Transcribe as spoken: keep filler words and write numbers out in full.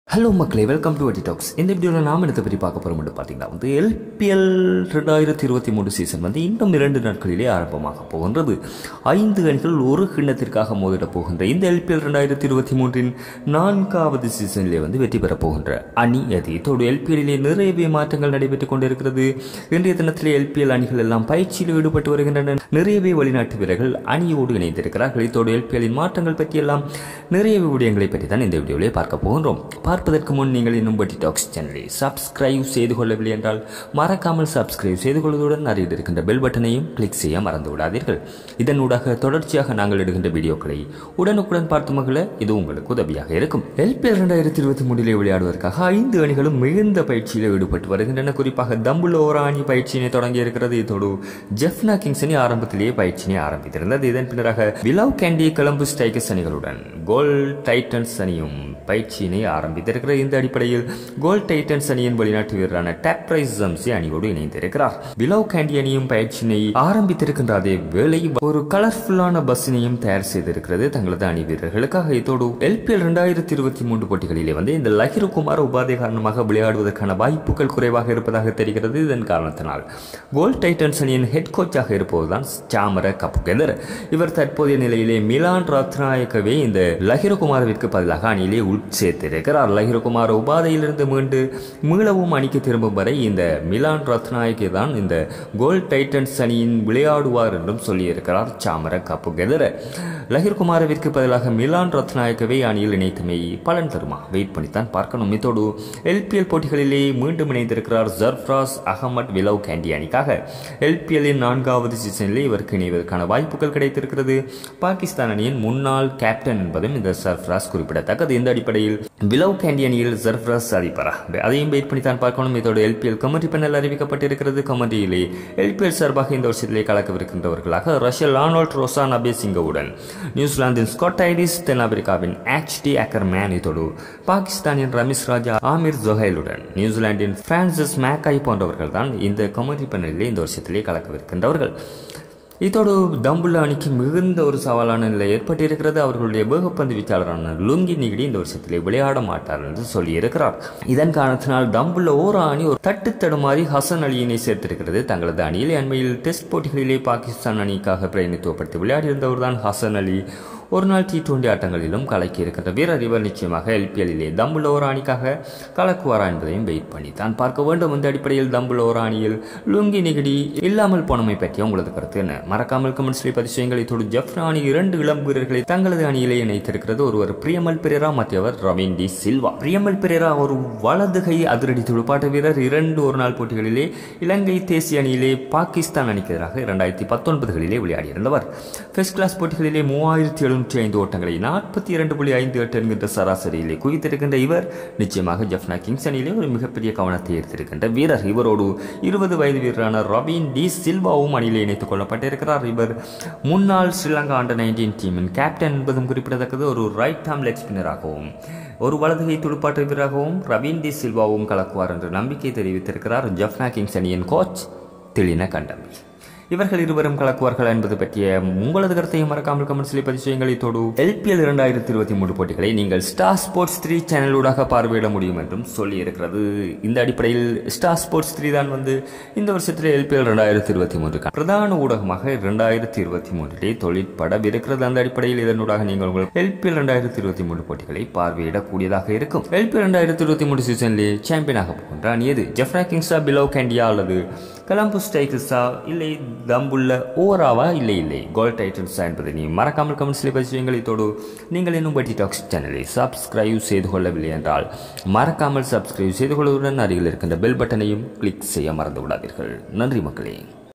Hello மக்களே, welcome to வட்டி tax. இந்த வீடியோவில் நாம் எடுத்த பற்றி பார்க்க போகிறோம் பார்த்தீங்கன்னா வந்து எல்பிஎல் ரெண்டாயிரத்தி இருபத்தி மூணு சீசன் வந்து இன்னும் இரண்டு நாட்களிலே ஆரம்பமாக போகின்றது. ஐந்து அணிகள் ஒரு கிண்ணத்திற்காக மோதிட போகின்ற இந்த எல்பிஎல் ரெண்டாயிரத்தி இருபத்தி மூன்றின் நான்காவது சீசனிலே வந்து வெற்றி பெறப் போகின்ற அணி அது. இதோடு எல்பிஎல்லிலே நிறையவே மாற்றங்கள் நடைபெற்றுக் கொண்டிருக்கிறது. இன்றைய தினத்திலே எல்பிஎல் அணிகள் எல்லாம் பயிற்சியில் ஈடுபட்டு வருகின்றன. நிறையவே வெளிநாட்டு வீரர்கள் அணியோடு இணைந்திருக்கிறார்கள். இதோடு எல்பிஎல்லின் மாற்றங்கள் பற்றியெல்லாம் நிறைய விடயங்களை பற்றி தான் இந்த வீடியோவிலே பார்க்க போகின்றோம். பார்ப்பதற்கு முன் நீங்கள் இன்னும் வட்டி டாக்ஸ் சேனலை சப்ஸ்கிரைப் செய்து கொள்ளவில்லை என்றால் மறக்காமல் சப்ஸ்கிரைப் செய்து கொள்வதுடன் அருகில் இருக்கின்ற பெல் பட்டனையும் கிளிக் செய்ய மறந்து விடாதீர்கள். இதனூடாக தொடர்ச்சியாக நாங்கள் எடுக்கின்ற வீடியோக்களை உடனுக்குடன் பார்த்து மகள இது உங்களுக்கு உதவியாக இருக்கும். எல்பிஎல் இரண்டாயிரத்தி இருபத்தி மூன்றிலே விளையாடுவதற்காக ஐந்து அணிகளும் மிகுந்த பயிற்சியில் ஈடுபட்டு வருகின்றன. குறிப்பாக தம்புள்ளோரா அணி பயிற்சியினை தொடங்கி இருக்கிறது. இதோடு ஜெஃப்னா கிங்ஸ் அணி ஆரம்பத்திலேயே பயிற்சியினை ஆரம்பித்திருந்தது. இதன் பின்னராக விலவ் கேண்டி கொலம்பு ஸ்ட்ரைக்கர்ஸ் அணிகளுடன் கோல் டைட்டன்ஸ் அணியும் பயிற்சியினை ஆரம்பித்து இந்த அடிப்படையில் கோல் டைட்டன்ஸ் அணியின் வெளிநாட்டு வீரரான டேப்ரைஸ் ஜம்சி அணியோடு இணைந்திருக்கிறார். விலவ் கேண்டி அணியும் பயிற்சியினை ஆரம்பித்திருக்கின்ற அதே வேளை ஒரு கலர்ஃபுல்லான பஸ்ஸினையும் தயார் செய்திருக்கிறது தங்களது அணி வீரர்களுக்காக. இதோடு எல்பிஎல் இரண்டாயிரத்தி இருபத்தி மூன்று போட்டிகளிலே வந்து இந்த லஹிருகுமார் உபாதை காரணமாக விளையாடுவதற்கான வாய்ப்புகள் குறைவாக இருப்பதாக தெரிகிறது. இதன் காரணத்தினால் கோல் டைட்டன்ஸ் அணியின் ஹெட் கோச்சாக இருப்பதுதான் சாமர கப்புகெதர். இவர் தற்போதைய நிலையிலே மிலான் ரத்நாயக்கவே இந்த லஹிருகுமாரவிற்கு பதிலாக அணியிலே உட்சேர்த்திருக்கிறார். லஹிருகுமார் உபாதையிலிருந்து மீண்டு மீளவும் அணிக்கு திரும்பும் வரை இந்த மிலான் ரத்நாயக்கே தான் இந்த கோல் டைட்டன்ஸ் அணியின் விளையாடுவார் என்றும் சொல்லியிருக்கிறார் சாமர கப்புகெதர். லஹிருகுமாரவிற்கு பதிலாக மிலான் ரத்நாயக்கவே அணியில் இணைத்துமை பலன் தருமா? வெயிட் பண்ணித்தான் பார்க்கணும். இதோடு எல்பிஎல் போட்டிகளிலே மீண்டும் இணைந்திருக்கிறார் சர்ஃப்ராஸ் அகமட் விலவ் கேண்டி அணிக்காக. எல்பிஎல்லின் நான்காவது சீசனிலே இவருக்கு இணைவதற்கான வாய்ப்புகள் கிடைத்திருக்கிறது. பாகிஸ்தான் அணியின் முன்னாள் கேப்டன் என்பதும் இந்த சர்ஃப்ராஸ் குறிப்பிடத்தக்கது. இந்த அடிப்படையில் விலவ் கேண்டி அணியில் சர்ஃப்ராஸ் அதிபரா அதையும் வெயிட் பண்ணி தான் பார்க்கணும். இதோடு எல்பிஎல் கமெண்ட்ரி பேனல் அறிவிக்கப்பட்டிருக்கிறது. கமெண்ட்ரியிலே எல்பிஎல் சார்பாக இந்த வருஷத்திலே கலக்கவிருக்கின்றவர்களாக ரஷ்யா லானோல்ட் ரோசான் அபேசிங்கவுடன், நியூசிலாந்தின் ஸ்காட் ஐரிஸ், தென்னாப்பிரிக்காவின் ஆச் டி அக்கர்மேன், இதோடு பாகிஸ்தானின் ரமீஸ் ராஜா ஆமிர் ஜொஹைலுடன், நியூசிலாந்தின் பிரான்சிஸ் மேக்காய் போன்றவர்கள் தான் இந்த கமெண்ட்ரி பேனலிலே இந்த வருஷத்திலே கலக்கவிருக்கின்றவர்கள். இதோடு தம்புள்ள அணிக்கு மிகுந்த ஒரு சவாலான நிலை ஏற்பட்டிருக்கிறது. அவர்களுடைய வேகப்பந்து வீச்சாளரான லுங்கி நிகிடி இந்த வருஷத்திலே விளையாட மாட்டார் என்று சொல்லியிருக்கிறார். இதன் காரணத்தினால் தம்புள்ள ஓரா அணி ஒரு தட்டு தடுமாறி ஹசன் அலியினை சேர்த்திருக்கிறது தங்களது அணியில். அண்மையில் டெஸ்ட் போட்டிகளிலே பாகிஸ்தான் அணிக்காக பிரதிநிதித்துவப்படுத்தி விளையாடியிருந்தவர் தான் ஹசன் அலி. ஒரு நாள் டி டுவெண்டி ஆட்டங்களிலும் கலக்கி இருக்கின்ற வீரர் இவர். நிச்சயமாக எல்பிஎல்லிலே தம்புள்ளோரா அணிக்காக கலக்குவாரா என்பதையும் வெயிட் பண்ணி தான் பார்க்க வேண்டும். இந்த அடிப்படையில் தம்புள்ளோரா அணியில் லுங்கி நிகிடி இல்லாமல் போனமை பற்றிய உங்களது கருத்து என்ன? மறக்காமல் கமெண்ட்ஸில் பதிவு செய்யுங்கள். இதோடு ஜெஃப்னா அணி இரண்டு இளம் வீரர்களை தங்களது அணியிலே இணைத்திருக்கிறது. ஒருவர் பிரியமல் பெரேரா, மற்றவர் ரவீன் டி சில்வா. பிரியமல் பெரேரா ஒரு வலதுகை அதிரடி துடுப்பாட்ட வீரர். இரண்டு ஒரு நாள் போட்டிகளிலே இலங்கை தேசிய அணியிலே பாகிஸ்தான் அணிக்கு எதிராக இரண்டாயிரத்தி பத்தொன்பதுகளிலே விளையாடியிருந்தவர். ஃபர்ஸ்ட் கிளாஸ் போட்டிகளிலே மூவாயிரத்தி எழுநூற்றி ஐந்து ஓட்டங்களை நாற்பத்தி இரண்டு புள்ளி ஐந்து எட்டு என்கின்ற சராசரியிலே குவித்திருக்கின்ற இவர் நிச்சயமாக ஜெஃப்னா கிங்ஸ் அணியிலே ஒரு மிகப்பெரிய கவனத்தை ஈர்த்திருக்கின்ற வீரர். இவரோடு இருபது வயது வீரரான ரவீன் டி சில்வாவும் அணியிலே இணைத்துக் கொள்ளப்பட்டிருக்கிறார். இவர் முன்னாள் ஸ்ரீலங்கா அண்டர் நைன்டீன் டீமின் கேப்டன் என்பதும் குறிப்பிடத்தக்கது. ஒரு ரைட் ஆர்ம் லெக் ஸ்பின்னராகவும் ஒரு வலதுகை துடுப்பாட்ட வீரராகவும் ரவீன் டி சில்வாவும் கலக்குவார் என்று நம்பிக்கை தெரிவித்திருக்கிறார் ஜெஃப்னா கிங்ஸ் அணியின் கோச் திலின கண்டம்பி. இவர்கள் இருவரும் கலக்குவார்கள் என்பது பற்றிய உங்களது கருத்தையும் மறக்காமல் கமெண்ட்ஸில் பதிவு செய்யுங்கள். இதோடு எல்பிஎல் இரண்டாயிரத்தி இருபத்தி மூன்று போட்டிகளை நீங்கள் ஸ்டார் ஸ்போர்ட்ஸ் த்ரீ சேனலூடாக பார்வையிட முடியும் என்றும் சொல்லி இருக்கிறது. இந்த அடிப்படையில் ஸ்டார் ஸ்போர்ட்ஸ் த்ரீ தான் வந்து இந்த வருஷத்தில் எல்பிஎல் இரண்டாயிரத்தி இருபத்தி மூன்றுக்கு பிரதான ஊடகமாக இரண்டாயிரத்தி இருபத்தி மூன்றிலே தொழிற்படவிருக்கிறது. அந்த அடிப்படையில் இதனூடாக நீங்கள் உங்கள் எல்பிஎல் இரண்டாயிரத்தி இருபத்தி மூன்று போட்டிகளை பார்வையிடக்கூடியதாக இருக்கும். எல்பிஎல் இரண்டாயிரத்தி இருபத்தி மூன்று சீசனிலே சாம்பியனாக போகின்ற அணி எது? ஜெஃப்னா கிங்ஸா, பிலவ் கேண்டியா அல்லது கொலம்பு ஸ்ட்ரைக்கர்ஸா, இல்லை தம்புள்ள ஓராவா, இல்லை இல்லை கோல் டைட்டன்ஸா என்பதை நீ மறக்காமல் கமெண்ட்ஸில் பதிவு செய்யுங்கள். இதோடு நீங்கள் இன்னும் வட்டி டாக்ஸ் சேனலை சப்ஸ்கிரைப் செய்து கொள்ளவில்லை என்றால் மறக்காமல் சப்ஸ்கிரைப் செய்து கொள்வதுடன் அருகில் இருக்கின்ற பெல் பட்டனையும் கிளிக் செய்ய மறந்து விடாதீர்கள். நன்றி மக்களே.